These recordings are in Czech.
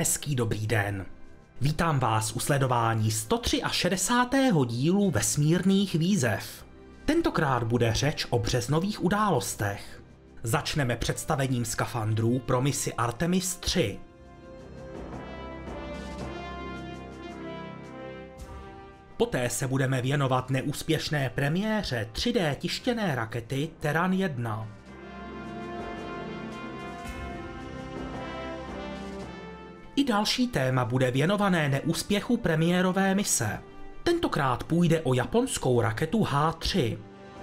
Hezký dobrý den. Vítám vás u sledování 163. dílu vesmírných výzev. Tentokrát bude řeč o březnových událostech. Začneme představením skafandrů pro misi Artemis 3. Poté se budeme věnovat neúspěšné premiéře 3D tištěné rakety Terran 1. I další téma bude věnované neúspěchu premiérové mise. Tentokrát půjde o japonskou raketu H3.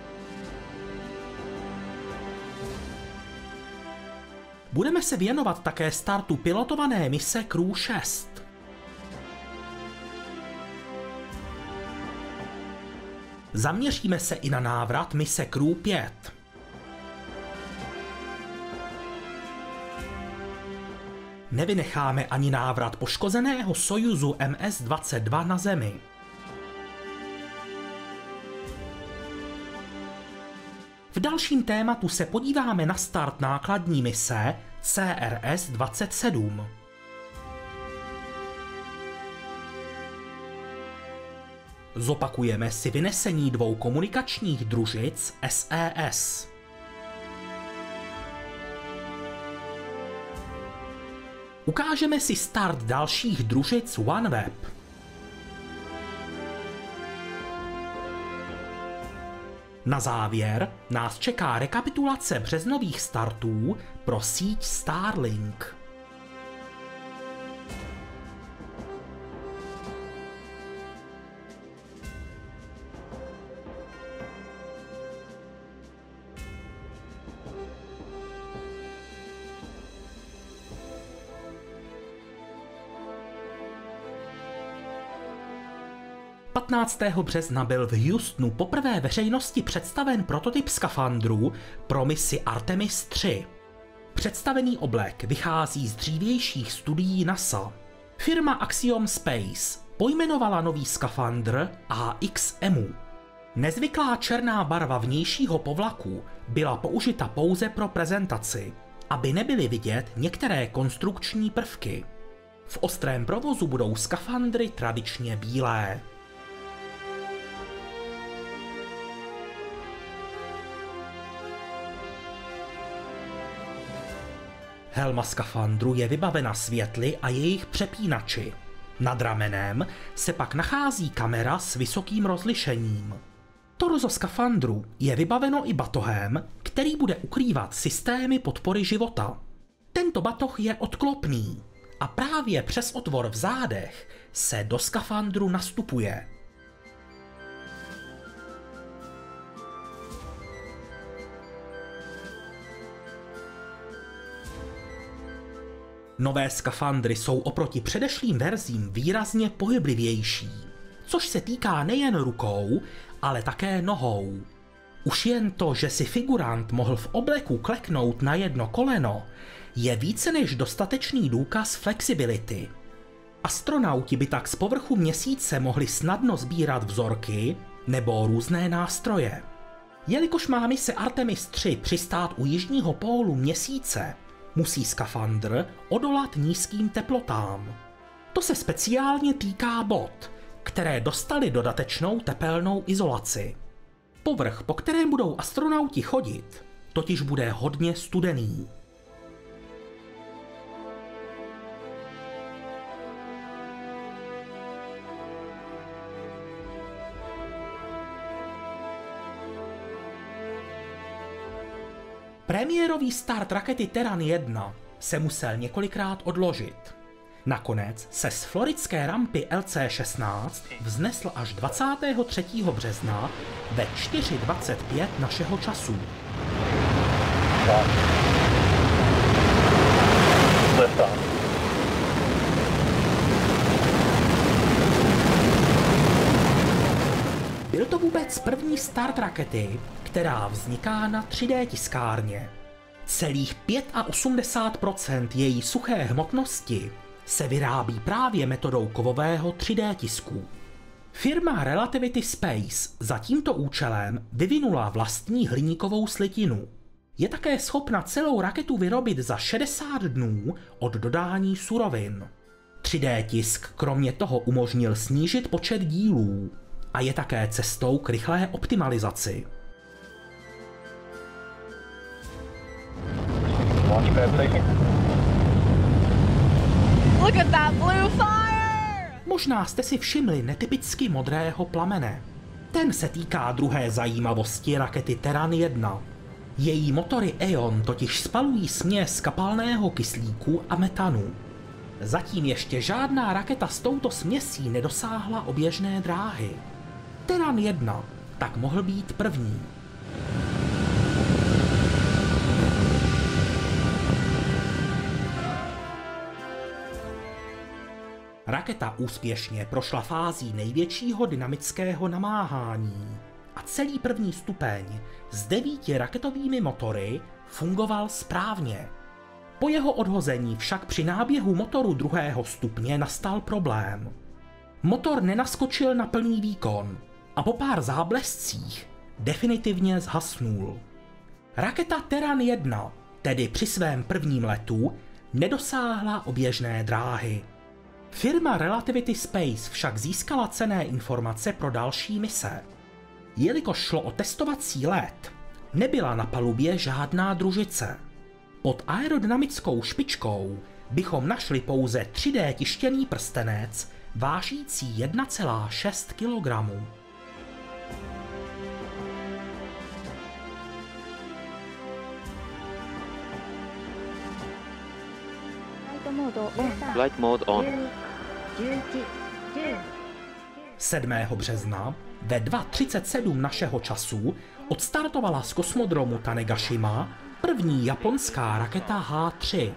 Budeme se věnovat také startu pilotované mise Crew 6. Zaměříme se i na návrat mise Crew 5. Nevynecháme ani návrat poškozeného Sojuzu MS-22 na Zemi. V dalším tématu se podíváme na start nákladní mise CRS-27. Zopakujeme si vynesení dvou komunikačních družic SES. Ukážeme si start dalších družic OneWeb. Na závěr nás čeká rekapitulace březnových startů pro síť Starlink. – 15. března byl v Houstonu poprvé veřejnosti představen prototyp skafandru pro misi Artemis 3. Představený oblek vychází z dřívějších studií NASA. Firma Axiom Space pojmenovala nový skafandr AXEMU. Nezvyklá černá barva vnějšího povlaku byla použita pouze pro prezentaci, aby nebyly vidět některé konstrukční prvky. V ostrém provozu budou skafandry tradičně bílé. Helma skafandru je vybavena světly a jejich přepínači. Nad ramenem se pak nachází kamera s vysokým rozlišením. Torzo skafandru je vybaveno i batohem, který bude ukrývat systémy podpory života. Tento batoh je odklopný a právě přes otvor v zádech se do skafandru nastupuje. Nové skafandry jsou oproti předešlým verzím výrazně pohyblivější, což se týká nejen rukou, ale také nohou. Už jen to, že si figurant mohl v obleku kleknout na jedno koleno, je více než dostatečný důkaz flexibility. Astronauti by tak z povrchu Měsíce mohli snadno sbírat vzorky nebo různé nástroje. Jelikož má mise Artemis 3 přistát u jižního pólu Měsíce, musí skafandr odolat nízkým teplotám. To se speciálně týká bot, které dostaly dodatečnou tepelnou izolaci. Povrch, po kterém budou astronauti chodit, totiž bude hodně studený. Premiérový start rakety Terran 1 se musel několikrát odložit. Nakonec se z floridské rampy LC-16 vznesl až 23. března ve 4:25 našeho času. Byl to vůbec první start rakety, která vzniká na 3D tiskárně. Celých 85% její suché hmotnosti se vyrábí právě metodou kovového 3D tisku. Firma Relativity Space za tímto účelem vyvinula vlastní hliníkovou slitinu. Je také schopna celou raketu vyrobit za 60 dnů od dodání surovin. 3D tisk kromě toho umožnil snížit počet dílů a je také cestou k rychlé optimalizaci. Look at that blue fire! Možná jste si všimli netypicky modrého plamene. Ten se týká druhé zajímavosti rakety Terran 1. Její motory Eon totiž spalují směs kapalného kyslíku a metanu. Zatím ještě žádná raketa s touto směsí nedosáhla oběžné dráhy. Terran 1 tak mohl být první. Raketa úspěšně prošla fází největšího dynamického namáhání a celý první stupeň s 9 raketovými motory fungoval správně. Po jeho odhození však při náběhu motoru druhého stupně nastal problém. Motor nenaskočil na plný výkon a po pár záblescích definitivně zhasnul. Raketa Terran 1 tedy při svém prvním letu nedosáhla oběžné dráhy. Firma Relativity Space však získala cenné informace pro další mise. Jelikož šlo o testovací let, nebyla na palubě žádná družice. Pod aerodynamickou špičkou bychom našli pouze 3D tištěný prstenec vážící 1,6 kg. Flight mode on. 7. března ve 2:37 našeho času odstartovala z kosmodromu Tanegashima první japonská raketa H3.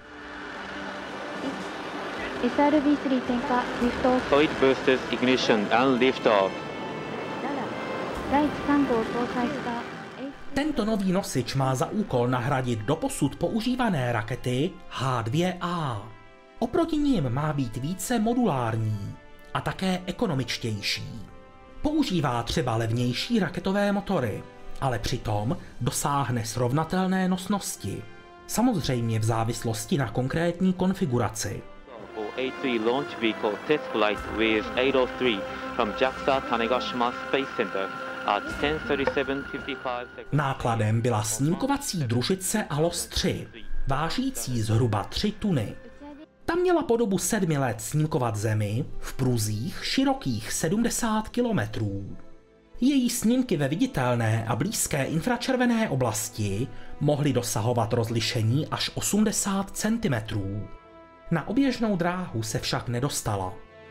SRB-3 点火、リフトオフ。 Solid boosters ignition and lift off. 第3号搭載した Tento nový nosič má za úkol nahradit doposud používané rakety H2A. Oproti nim má být více modulární a také ekonomičtější. Používá třeba levnější raketové motory, ale přitom dosáhne srovnatelné nosnosti. Samozřejmě v závislosti na konkrétní konfiguraci. A3 launch vehicle test flight with 803 from JAXA Tanegashima Space Center at 10:37:55. Nákladem byla snímkovací družice ALOS 3, vážící zhruba 3 tuny. Ta měla po dobu 7 let snímkovat Zemi v pruzích širokých 70 kilometrů. Její snímky ve viditelné a blízké infračervené oblasti mohly dosahovat rozlišení až 80 cm. Na oběžnou dráhu se však nedostala.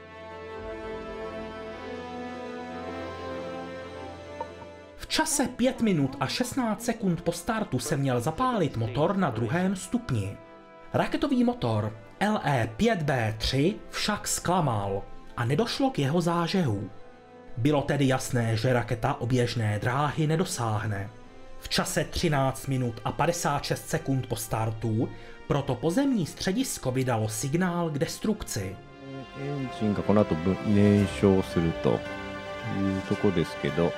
V čase 5 minut a 16 sekund po startu se měl zapálit motor na druhém stupni. Raketový motor LE-5B3 však zklamal a nedošlo k jeho zážehu. Bylo tedy jasné, že raketa oběžné dráhy nedosáhne. V čase 13 minut a 56 sekund po startu proto pozemní středisko vydalo signál k destrukci. エンジンがこの後燃焼するというところですけど、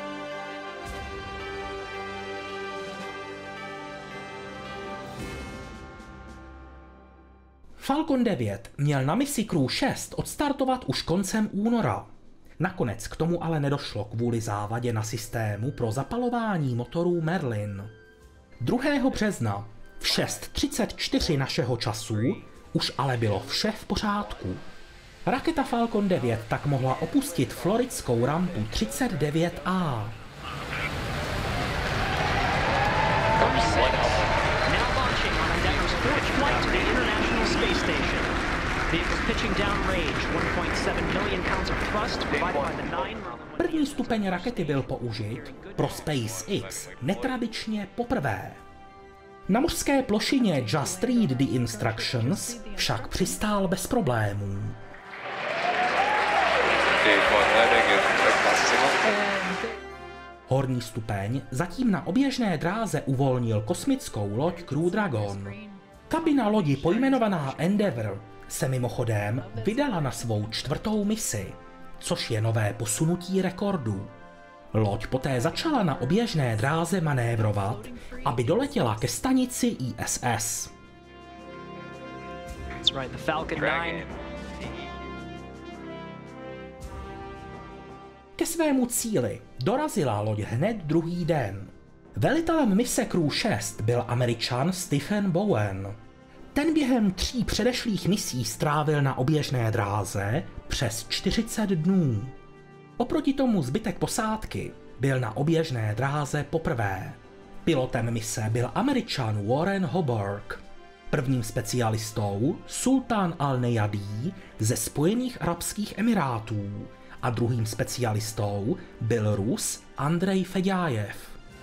Falcon 9 měl na misi Crew 6 odstartovat už koncem února. Nakonec k tomu ale nedošlo kvůli závadě na systému pro zapalování motorů Merlin. 2. března v 6:34 našeho času už ale bylo vše v pořádku. Raketa Falcon 9 tak mohla opustit floridskou rampu 39A. První stupeň rakety byl použit pro SpaceX netradičně poprvé. Na mořské plošině Just Read the Instructions však přistál bez problémů. Horní stupeň zatím na oběžné dráze uvolnil kosmickou loď Crew Dragon. Kabina lodi pojmenovaná Endeavour se mimochodem vydala na svou 4. misi, což je nové posunutí rekordu. Loď poté začala na oběžné dráze manévrovat, aby doletěla ke stanici ISS. That's right, the Falcon 9 Ke svému cíli dorazila loď hned druhý den. Velitelem mise Crew 6 byl Američan Stephen Bowen. Ten během 3 předešlých misí strávil na oběžné dráze přes 40 dnů. Oproti tomu zbytek posádky byl na oběžné dráze poprvé. Pilotem mise byl Američan Warren Hoburg. Prvním specialistou Sultan al-Nejadí ze Spojených arabských emirátů a druhým specialistou byl Rus Andrej Feďájev.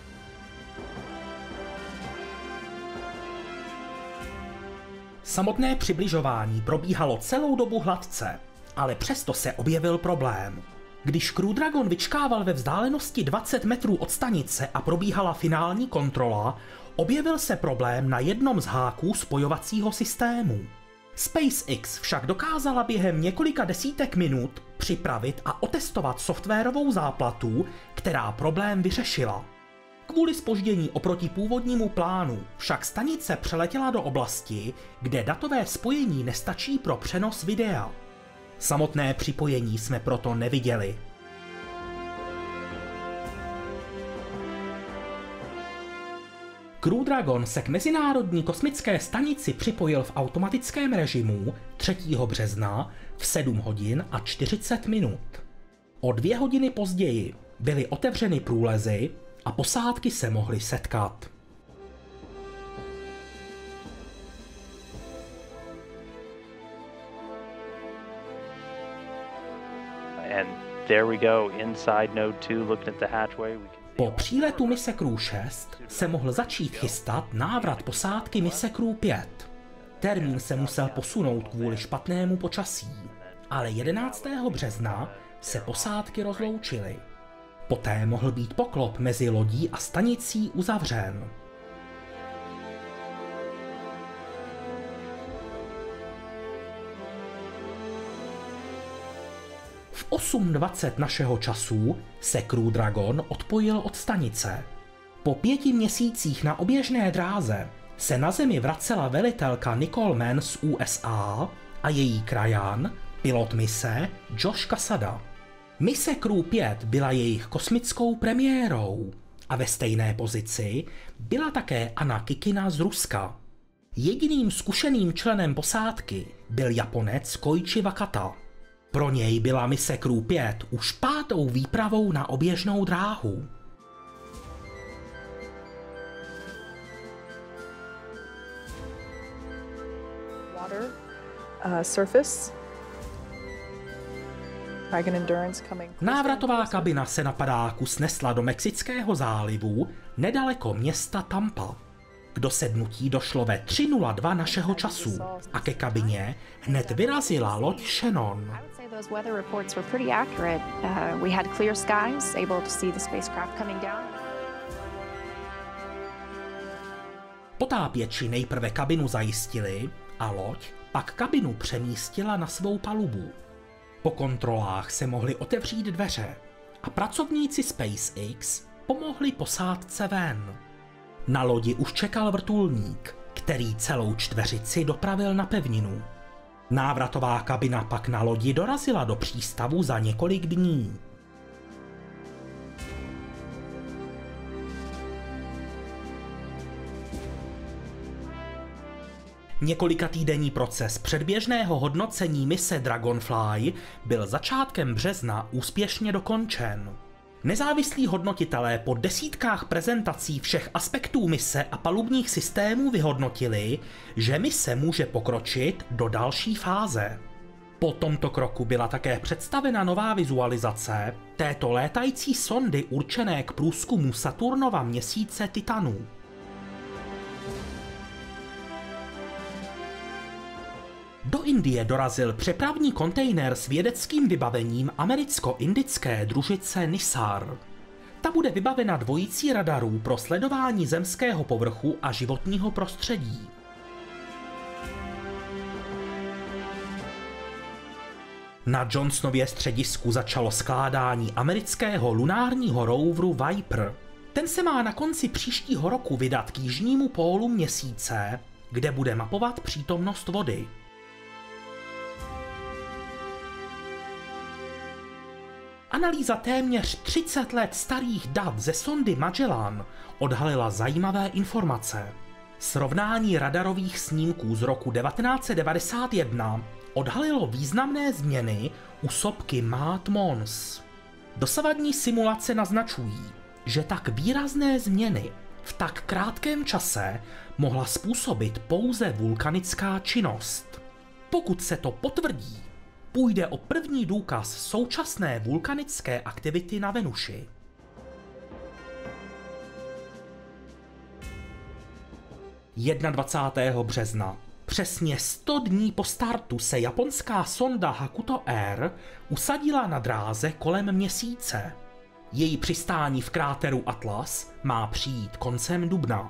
Samotné přibližování probíhalo celou dobu hladce, ale přesto se objevil problém. Když Crew Dragon vyčkával ve vzdálenosti 20 metrů od stanice a probíhala finální kontrola, objevil se problém na jednom z háků spojovacího systému. SpaceX však dokázala během několika desítek minut připravit a otestovat softwarovou záplatu, která problém vyřešila. Kvůli zpoždění oproti původnímu plánu však stanice přeletěla do oblasti, kde datové spojení nestačí pro přenos videa. Samotné připojení jsme proto neviděli. Crew Dragon se k Mezinárodní kosmické stanici připojil v automatickém režimu 3. března v 7 hodin a 40 minut. O 2 hodiny později byly otevřeny průlezy a posádky se mohly setkat. And there we go, inside node 2, looking at the hatchway. Po příletu mise Crew 6 se mohl začít chystat návrat posádky mise Crew 5. Termín se musel posunout kvůli špatnému počasí, ale 11. března se posádky rozloučily. Poté mohl být poklop mezi lodí a stanicí uzavřen. V 8:20 našeho času se Crew Dragon odpojil od stanice. Po 5 měsících na oběžné dráze se na Zemi vracela velitelka Nicole Mann z USA a její krajan, pilot mise Josh Cassada. Mise Crew 5 byla jejich kosmickou premiérou a ve stejné pozici byla také Anna Kikina z Ruska. Jediným zkušeným členem posádky byl Japonec Koichi Wakata. Pro něj byla mise Crew 5 už 5. výpravou na oběžnou dráhu. Water, surface. Návratová kabina se na padáku snesla do Mexického zálivu nedaleko města Tampa. K dosednutí došlo ve 3:02 našeho času a ke kabině hned vyrazila loď Shannon. Potápěči nejprve kabinu zajistili a loď pak kabinu přemístila na svou palubu. Po kontrolách se mohly otevřít dveře a pracovníci SpaceX pomohli posádce ven. Na lodi už čekal vrtulník, který celou čtveřici dopravil na pevninu. Návratová kabina pak na lodi dorazila do přístavu za několik dní. Několikatýdenní proces předběžného hodnocení mise Dragonfly byl začátkem března úspěšně dokončen. Nezávislí hodnotitelé po desítkách prezentací všech aspektů mise a palubních systémů vyhodnotili, že mise může pokročit do další fáze. Po tomto kroku byla také představena nová vizualizace této létající sondy určené k průzkumu Saturnova měsíce Titanu. Do Indie dorazil přepravní kontejner s vědeckým vybavením americko-indické družice NISAR. Ta bude vybavena dvojicí radarů pro sledování zemského povrchu a životního prostředí. Na Johnsonově středisku začalo skládání amerického lunárního roveru Viper. Ten se má na konci příštího roku vydat k jižnímu pólu Měsíce, kde bude mapovat přítomnost vody. Analýza téměř 30 let starých dat ze sondy Magellan odhalila zajímavé informace. Srovnání radarových snímků z roku 1991 odhalilo významné změny u sopky Mad Mons. Dosavadní simulace naznačují, že tak výrazné změny v tak krátkém čase mohla způsobit pouze vulkanická činnost. Pokud se to potvrdí, půjde o první důkaz současné vulkanické aktivity na Venuši. 21. března. Přesně 100 dní po startu se japonská sonda Hakuto R usadila na dráze kolem Měsíce. Její přistání v kráteru Atlas má přijít koncem dubna.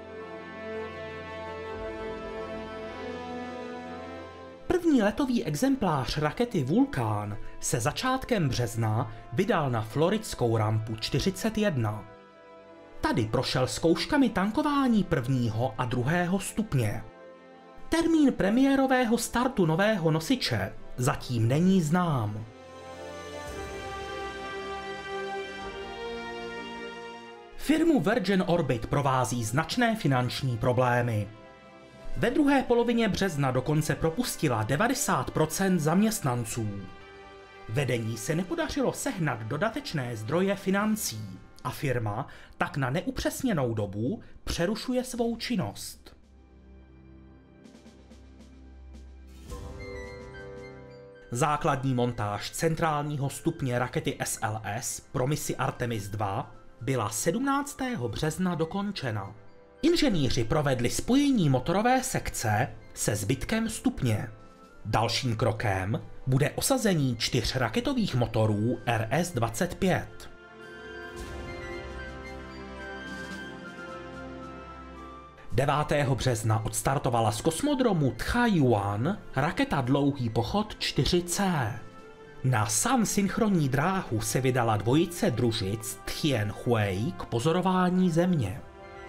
První letový exemplář rakety Vulcan se začátkem března vydal na floridskou rampu 41. Tady prošel zkouškami tankování 1. a 2. stupně. Termín premiérového startu nového nosiče zatím není znám. Firmu Virgin Orbit provází značné finanční problémy. Ve druhé polovině března dokonce propustila 90% zaměstnanců. Vedení se nepodařilo sehnat dodatečné zdroje financí a firma tak na neupřesněnou dobu přerušuje svou činnost. Základní montáž centrálního stupně rakety SLS pro misi Artemis II byla 17. března dokončena. Inženýři provedli spojení motorové sekce se zbytkem stupně. Dalším krokem bude osazení 4 raketových motorů RS-25. (9. března odstartovala z kosmodromu Tchaj-Yuan raketa Dlouhý pochod 4C. Na Sun synchronní dráhu se vydala dvojice družic Tianhui k pozorování Země.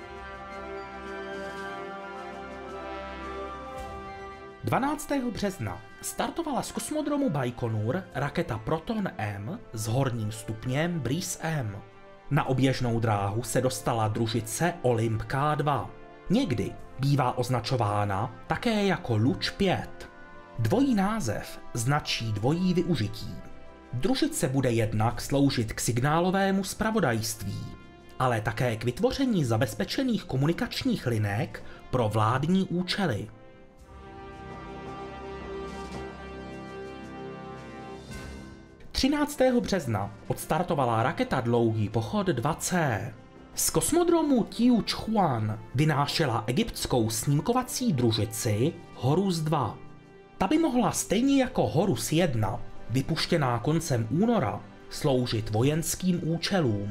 12. března startovala z kosmodromu Baikonur raketa Proton M s horním stupněm Breeze M. Na oběžnou dráhu se dostala družice Olymp K2. Někdy bývá označována také jako Luč 5. Dvojí název značí dvojí využití. Družice bude jednak sloužit k signálovému zpravodajství, ale také k vytvoření zabezpečených komunikačních linek pro vládní účely. 13. března odstartovala raketa Dlouhý pochod 2C. Z kosmodromu Tianquan vynášela egyptskou snímkovací družici Horus 2. Ta by mohla stejně jako Horus 1, vypuštěná koncem února, sloužit vojenským účelům.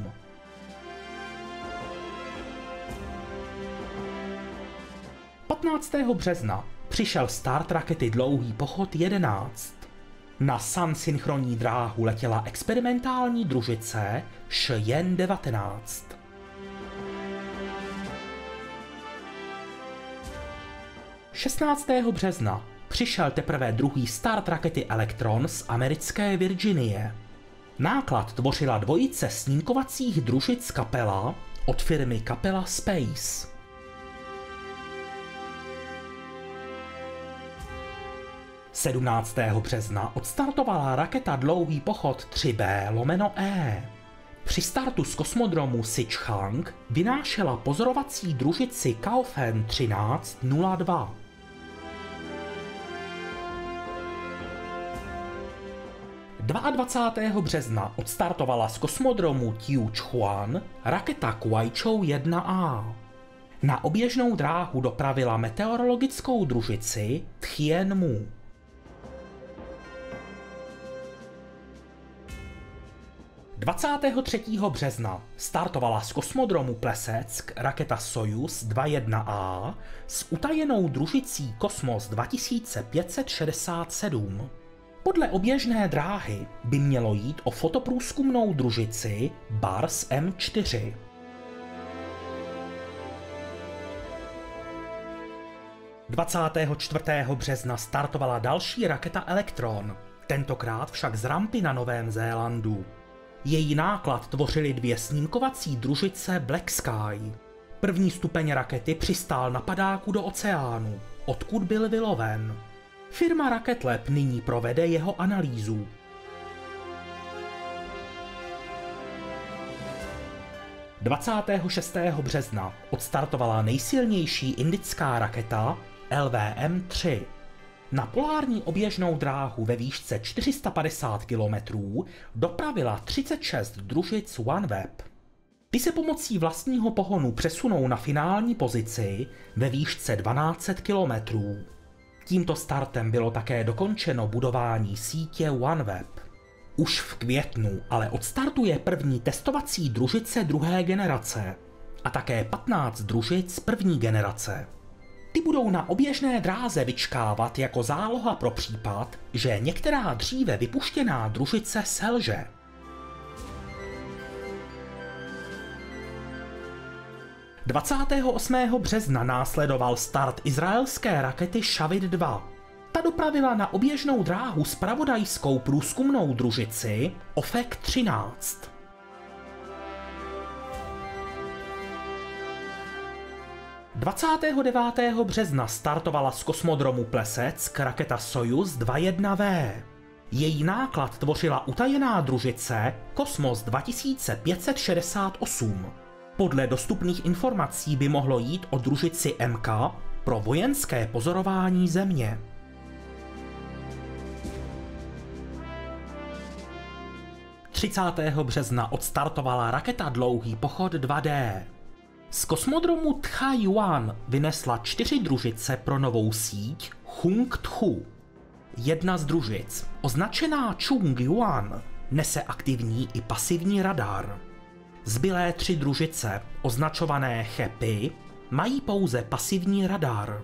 – 15. března přišel start rakety Dlouhý pochod 11. Na Sun synchronní dráhu letěla experimentální družice Shenzhen 19. – 16. března přišel teprve druhý start rakety Electron z americké Virginie. Náklad tvořila dvojice snímkovacích družic Capella od firmy Capella Space. 17. března odstartovala raketa Dlouhý pochod 3B/E. Při startu z kosmodromu Sichang vynášela pozorovací družici Kaofen 1302. 22. března odstartovala z kosmodromu Tianquan raketa Kuaichou 1A. Na oběžnou dráhu dopravila meteorologickou družici Tianmu. 23. března startovala z kosmodromu Plesetsk raketa Sojuz 21A s utajenou družicí Kosmos 2567. Podle oběžné dráhy by mělo jít o fotoprůzkumnou družici Bars M4. – 24. března startovala další raketa Electron, tentokrát však z rampy na Novém Zélandu. Její náklad tvořily 2 snímkovací družice Black Sky. První stupeň rakety přistál na padáku do oceánu, odkud byl vyloven. Firma Rocket Lab nyní provede jeho analýzu. – 26. března odstartovala nejsilnější indická raketa LVM-3. Na polární oběžnou dráhu ve výšce 450 km dopravila 36 družic OneWeb. Ty se pomocí vlastního pohonu přesunou na finální pozici ve výšce 1200 km. Tímto startem bylo také dokončeno budování sítě OneWeb. Už v květnu ale odstartuje první testovací družice 2. generace a také 15 družic 1. generace. Ty budou na oběžné dráze vyčkávat jako záloha pro případ, že některá dříve vypuštěná družice selže. – 28. března následoval start izraelské rakety Shavit 2. Ta dopravila na oběžnou dráhu zpravodajskou průzkumnou družici Ofek 13. – 29. března startovala z kosmodromu Plesetsk raketa Sojuz 21V. Její náklad tvořila utajená družice Kosmos 2568. Podle dostupných informací by mohlo jít o družici MK pro vojenské pozorování Země. – 30. března odstartovala raketa Dlouhý pochod 2D. Z kosmodromu Tcha-Yuan vynesla 4 družice pro novou síť Chung-Tchu. Jedna z družic, označená Chung-Yuan, nese aktivní i pasivní radar. Zbylé 3 družice, označované Chepi, mají pouze pasivní radar.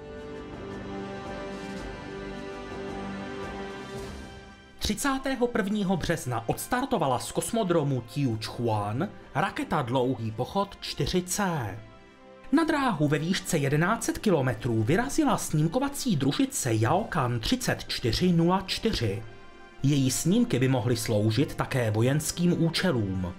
– 31. března odstartovala z kosmodromu Tiuchuan raketa Dlouhý pochod 4C. Na dráhu ve výšce 1100 km vyrazila snímkovací družice Yaokan 3404. Její snímky by mohly sloužit také vojenským účelům.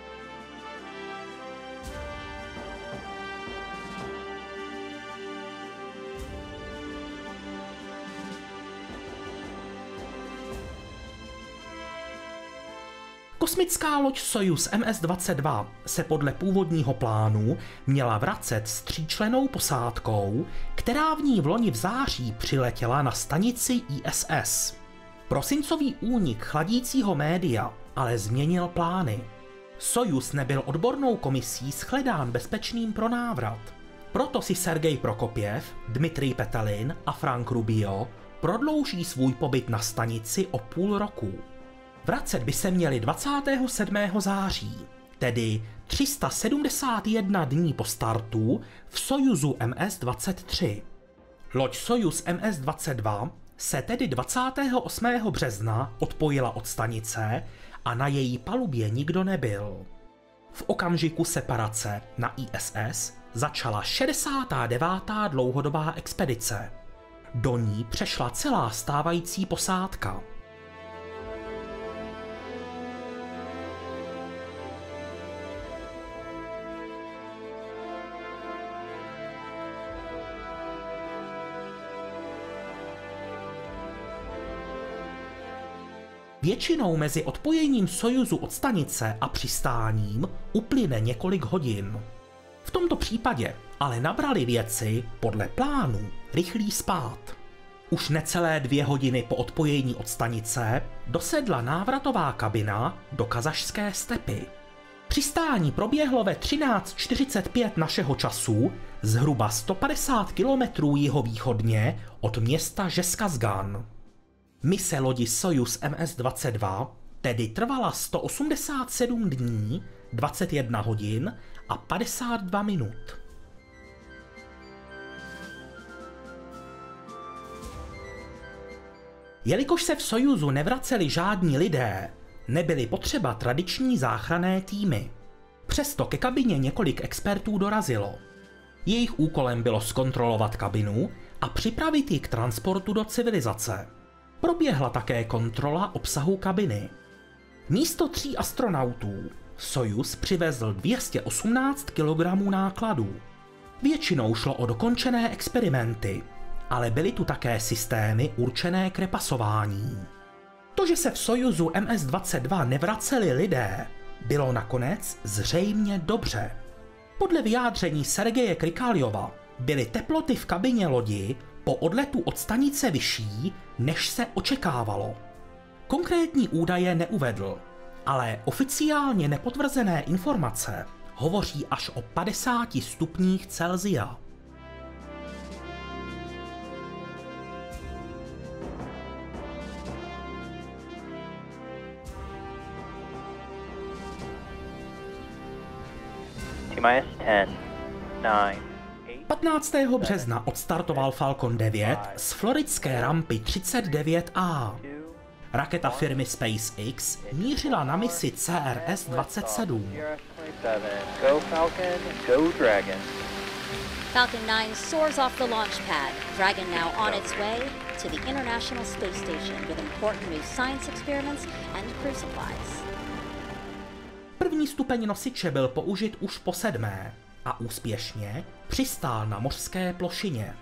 Kosmická loď Sojuz MS-22 se podle původního plánu měla vracet s 3člennou posádkou, která v ní vloni v září přiletěla na stanici ISS. Prosincový únik chladícího média ale změnil plány. Sojuz nebyl odbornou komisí shledán bezpečným pro návrat. Proto si Sergej Prokopjev, Dmitrij Petelin a Frank Rubio prodlouží svůj pobyt na stanici o půl roku. Vracet by se měli 27. září, tedy 371 dní po startu v Sojuzu MS-23. Loď Sojuz MS-22 se tedy 28. března odpojila od stanice a na její palubě nikdo nebyl. V okamžiku separace na ISS začala 69. dlouhodobá expedice. Do ní přešla celá stávající posádka. Většinou mezi odpojením Sojuzu od stanice a přistáním uplyne několik hodin. V tomto případě ale nabrali věci podle plánu rychlý spád. Už necelé 2 hodiny po odpojení od stanice dosedla návratová kabina do kazašské stepy. Přistání proběhlo ve 13:45 našeho času zhruba 150 km jihovýchodně od města Žeskazgan. Mise lodi Sojuz MS-22 tedy trvala 187 dní, 21 hodin a 52 minut. Jelikož se v Sojuzu nevraceli žádní lidé, nebyly potřeba tradiční záchranné týmy. Přesto ke kabině několik expertů dorazilo. Jejich úkolem bylo zkontrolovat kabinu a připravit ji k transportu do civilizace. Proběhla také kontrola obsahu kabiny. Místo 3 astronautů Sojuz přivezl 218 kg nákladů. Většinou šlo o dokončené experimenty, ale byly tu také systémy určené k repasování. To, že se v Sojuzu MS-22 nevraceli lidé, bylo nakonec zřejmě dobře. Podle vyjádření Sergeje Krikaljova byly teploty v kabině lodi po odletu od stanice vyšší, než se očekávalo. Konkrétní údaje neuvedl, ale oficiálně nepotvrzené informace hovoří až o 50 stupních Celsia. T-minus 10, 9, 15. března odstartoval Falcon 9 z floridské rampy 39A. Raketa firmy SpaceX mířila na misi CRS-27. Go Falcon, go Dragon. Falcon 9 soars off the launch pad, Dragon now on its way to the International Space Station with important new science experiments and crew supplies. První stupeň nosiče byl použit už po 7. a úspěšně přistál na mořské plošině.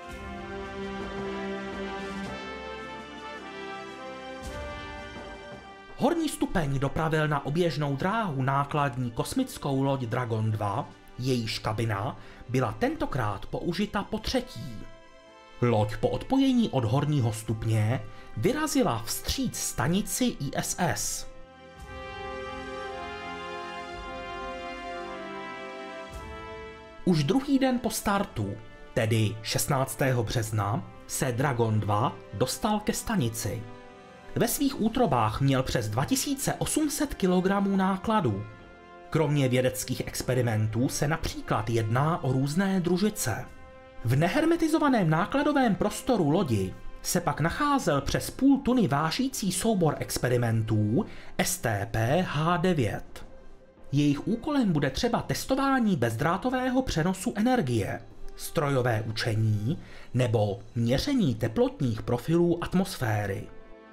Horní stupeň dopravil na oběžnou dráhu nákladní kosmickou loď Dragon 2, jejíž kabina byla tentokrát použita po 3. Loď po odpojení od horního stupně vyrazila vstříc stanici ISS. Už druhý den po startu, tedy 16. března, se Dragon 2 dostal ke stanici. Ve svých útrobách měl přes 2800 kg nákladu. Kromě vědeckých experimentů se například jedná o různé družice. V nehermetizovaném nákladovém prostoru lodi se pak nacházel přes půl tuny vážící soubor experimentů STP-H9. Jejich úkolem bude třeba testování bezdrátového přenosu energie, strojové učení nebo měření teplotních profilů atmosféry.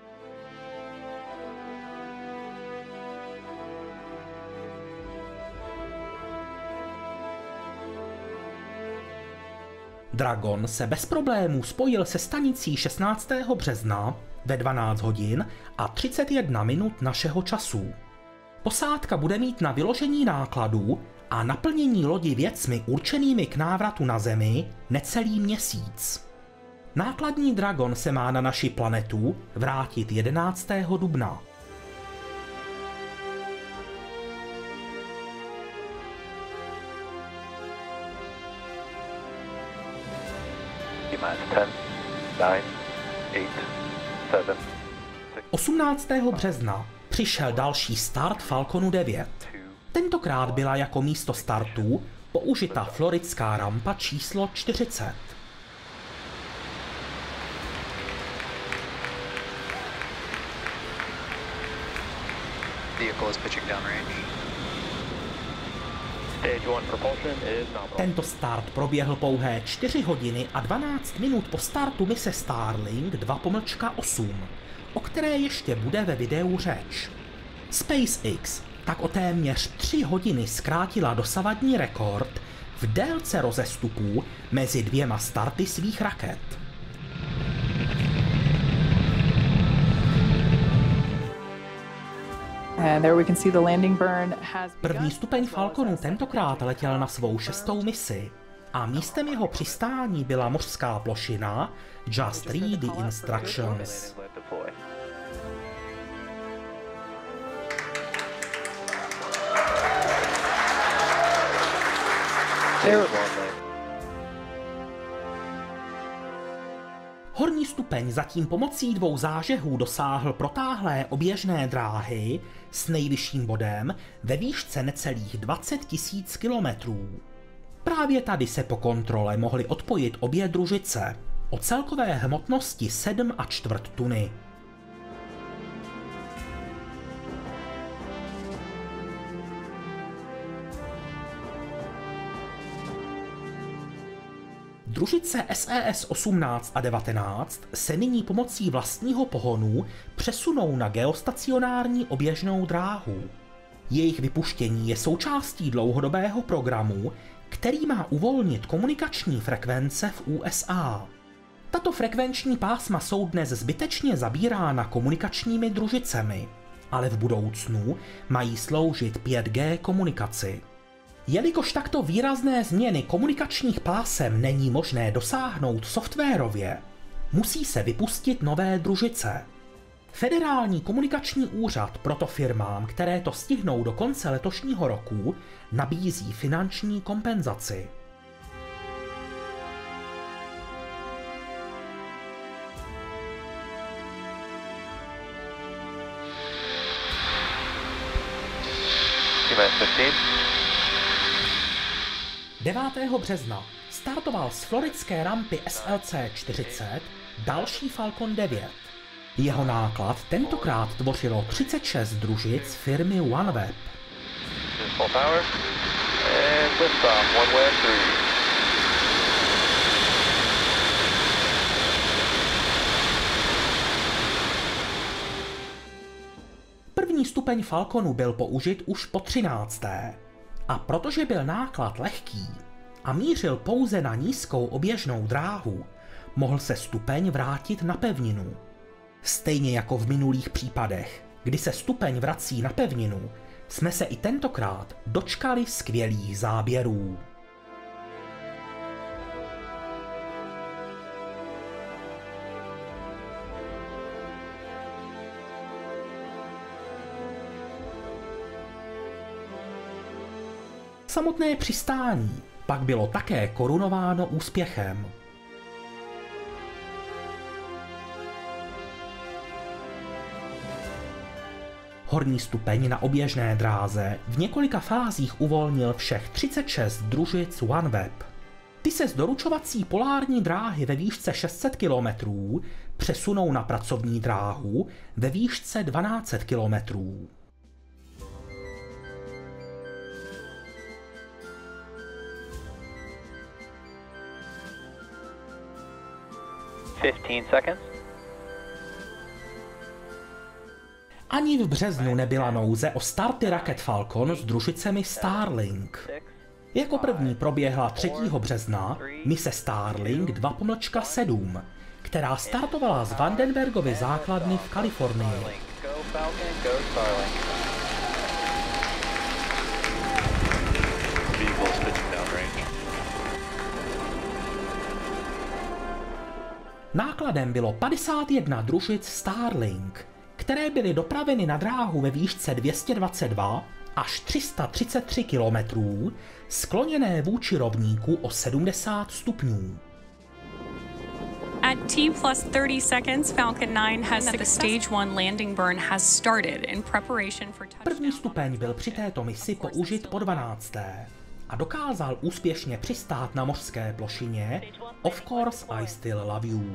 Dragon se bez problémů spojil se stanicí 16. března ve 12 hodin a 31 minut našeho času. Posádka bude mít na vyložení nákladů a naplnění lodi věcmi určenými k návratu na Zemi necelý měsíc. Nákladní Dragon se má na naši planetu vrátit 11. dubna. T-minus 10, 9, 8, 7, 18. března přišel další start Falconu 9. Tentokrát byla jako místo startu použita floridská rampa číslo 40. Vehicle is pitching downrange. Tento start proběhl pouhé 4 hodiny a 12 minut po startu mise Starlink 2-8, o které ještě bude ve videu řeč. SpaceX tak o téměř 3 hodiny zkrátila dosavadní rekord v délce rozestupů mezi 2 starty svých raket. První stupeň Falconu tentokrát letěl na svou 6. misi a místem jeho přistání byla mořská plošina Just Read the Instructions. Horní stupeň zatím pomocí 2 zážehů dosáhl protáhlé oběžné dráhy s nejvyšším bodem ve výšce necelých 20 000 kilometrů. Právě tady se po kontrole mohly odpojit obě družice o celkové hmotnosti 7,25 tuny. Družice SES-18 a 19 se nyní pomocí vlastního pohonu přesunou na geostacionární oběžnou dráhu. Jejich vypuštění je součástí dlouhodobého programu, který má uvolnit komunikační frekvence v USA. Tato frekvenční pásma jsou dnes zbytečně zabírána komunikačními družicemi, ale v budoucnu mají sloužit 5G komunikaci. Jelikož takto výrazné změny komunikačních pásem není možné dosáhnout softwarově, musí se vypustit nové družice. Federální komunikační úřad proto firmám, které to stihnou do konce letošního roku, nabízí finanční kompenzaci. T-15. 9. března startoval z floridské rampy SLC-40 další Falcon 9. Jeho náklad tentokrát tvořilo 36 družic firmy OneWeb. Full power. And liftoff, OneWeb 3. První stupeň Falconu byl použit už po 13. A protože byl náklad lehký a mířil pouze na nízkou oběžnou dráhu, mohl se stupeň vrátit na pevninu. Stejně jako v minulých případech, kdy se stupeň vrací na pevninu, jsme se i tentokrát dočkali skvělých záběrů. Samotné přistání pak bylo také korunováno úspěchem. Horní stupeň na oběžné dráze v několika fázích uvolnil všech 36 družic OneWeb. Ty se z doručovací polární dráhy ve výšce 600 km přesunou na pracovní dráhu ve výšce 1200 km. Ani v březnu nebyla nouze o starty raket Falcon s družicemi Starlink. Jako první proběhla 3. března mise Starlink 2.7, která startovala z Vandenbergovy základny v Kalifornii. Nákladem bylo 51 družic Starlink, které byly dopraveny na dráhu ve výšce 222 až 333 km, skloněné vůči rovníku o 70 stupňů. At T+30 seconds, Falcon 9 has the stage 1 landing burn has started in preparation for touchdown. První stupeň byl při této misi použit po 12. a dokázal úspěšně přistát na mořské plošině Of Course I Still Love You.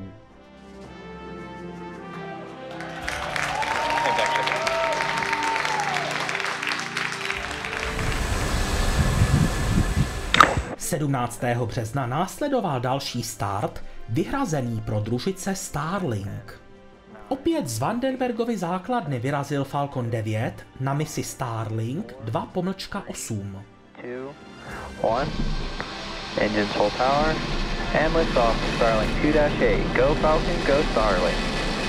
– 17. března následoval další start, vyhrazený pro družice Starlink. Opět z Vandenbergovy základny vyrazil Falcon 9 na misi Starlink 2.8. 2, 1. Engines full power. And lift off Starlink 2-8. Go Falcon, go Starlink.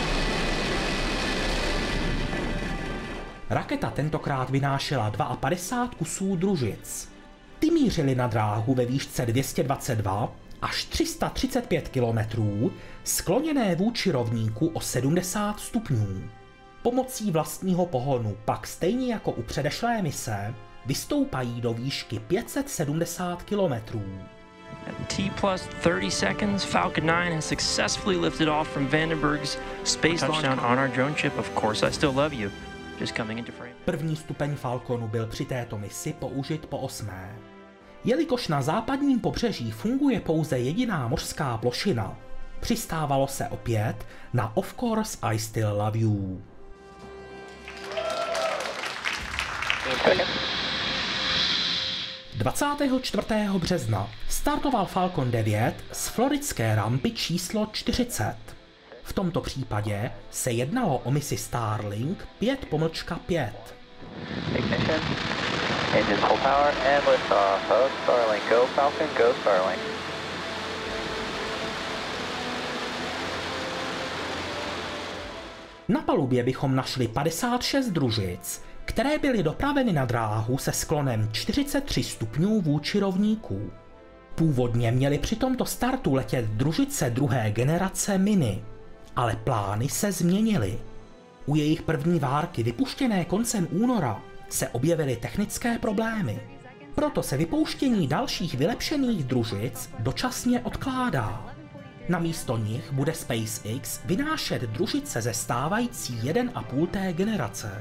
Raketa tentokrát vynášela 52 kusů družic. Ty mířily na dráhu ve výšce 222 až 335 km, skloněné vůči rovníku o 70 stupňů. Pomocí vlastního pohonu pak stejně jako u předešlé mise vystoupají do výšky 570 km. At T+30 seconds, Falcon 9 has successfully lifted off from Vandenberg's space touchdown on our drone ship. Of course, I still love you. Just coming into frame. První stupeň Falconu byl při této misi použit po 8. Jelikož na západním pobřeží funguje pouze jediná mořská plošina, přistávalo se opět na Of Course I Still Love You. 24. března startoval Falcon 9 z floridské rampy číslo 40. V tomto případě se jednalo o misi Starlink 5-5. Ignition, engines full power and liftoff of Starlink. Go Falcon, go Starlink. Na palubě bychom našli 56 družic, které byly dopraveny na dráhu se sklonem 43 stupňů vůči rovníku. Původně měly při tomto startu letět družice druhé generace Mini, ale plány se změnily. U jejich první várky vypuštěné koncem února se objevily technické problémy. Proto se vypouštění dalších vylepšených družic dočasně odkládá. Namísto nich bude SpaceX vynášet družice ze stávající 1,5. generace.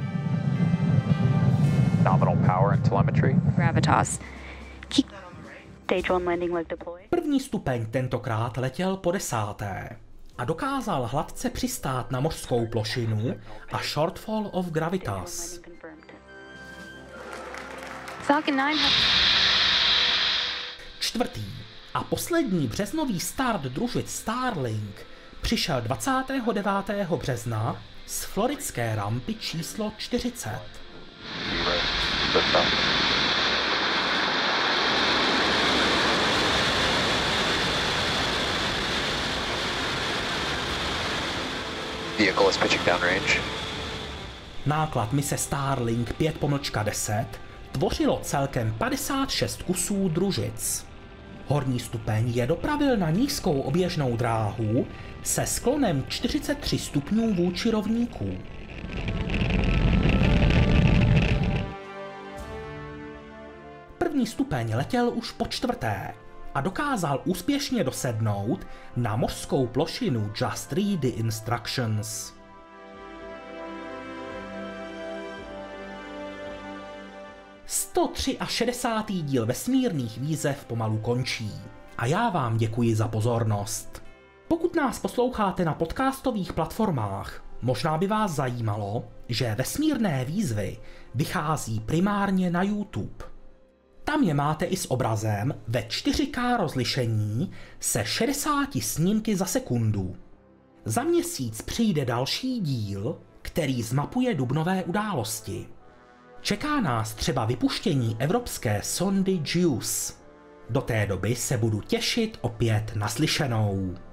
Nominal power and telemetry. Gravitas. Stage 1 landing leg deployed. První stupeň tentokrát letěl po 10. a dokázal hladce přistát na mořskou plošinu a shortfall of Gravitas. Falcon 9 Čtvrtý a poslední březnový start družic Starlink přišel 29. března z floridské rampy číslo 40. Vehicle is pitching downrange. Náklad mise Starlink 5-10 tvořilo celkem 56 kusů družic. Horní stupeň je dopravil na nízkou oběžnou dráhu se sklonem 43 stupňů vůči rovníku. První stupeň letěl už po 4. a dokázal úspěšně dosednout na mořskou plošinu Just Read the Instructions. a 63. díl vesmírných výzev pomalu končí a já vám děkuji za pozornost. Pokud nás posloucháte na podcastových platformách, možná by vás zajímalo, že vesmírné výzvy vychází primárně na YouTube. Tam je máte i s obrazem ve 4K rozlišení se 60 snímky za sekundu. Za měsíc přijde další díl, který zmapuje dubnové události. Čeká nás třeba vypuštění evropské sondy JUICE. Do té doby se budu těšit opět na slyšenou.